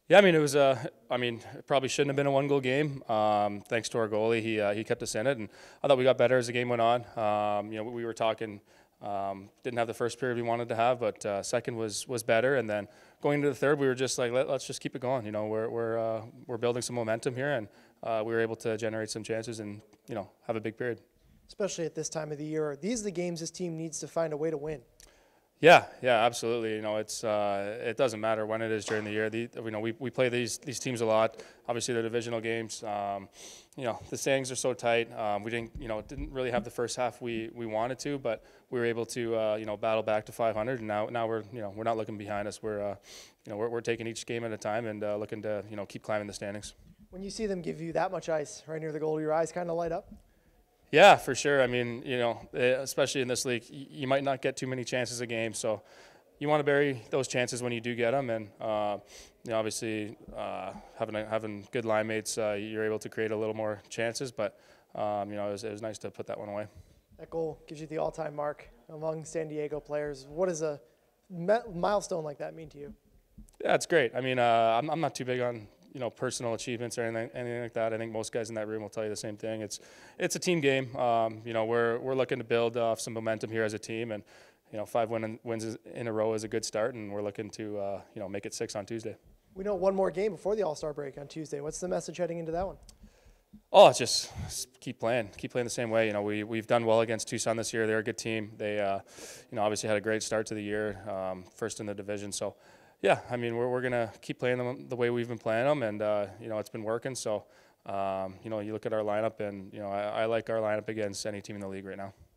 Yeah, I mean, it probably shouldn't have been a one-goal game. Thanks to our goalie, he kept us in it, and I thought we got better as the game went on. We were talking, didn't have the first period we wanted to have, but second was better, and then going into the third, we were just like, let's just keep it going. We're building some momentum here, and we were able to generate some chances and have a big period. Especially at this time of the year, are these the games this team needs to find a way to win? Yeah, absolutely. It doesn't matter when it is during the year. We play these teams a lot. Obviously, they're divisional games. The standings are so tight. We didn't really have the first half we wanted to, but we were able to battle back to 500. And now we're not looking behind us. We're taking each game at a time and looking to keep climbing the standings. When you see them give you that much ice right near the goal, your eyes kind of light up? Yeah, for sure. I mean, especially in this league, you might not get too many chances a game, so you want to bury those chances when you do get them. And obviously, having good line mates, you're able to create a little more chances. But it was nice to put that one away. That goal gives you the all-time mark among San Diego players. What does a milestone like that mean to you? Yeah, it's great. I mean, I'm not too big on personal achievements or anything like that. I think most guys in that room will tell you the same thing. It's a team game. We're looking to build off some momentum here as a team, and 5 wins in a row is a good start, and we're looking to make it 6 on Tuesday. We know one more game before the All-Star break on Tuesday. What's the message heading into that one? Oh, it's just keep playing the same way. We've done well against Tucson this year. They're a good team. They obviously had a great start to the year, first in the division. So. Yeah, I mean, we're going to keep playing them the way we've been playing them, and, it's been working. So, you look at our lineup, and, I like our lineup against any team in the league right now.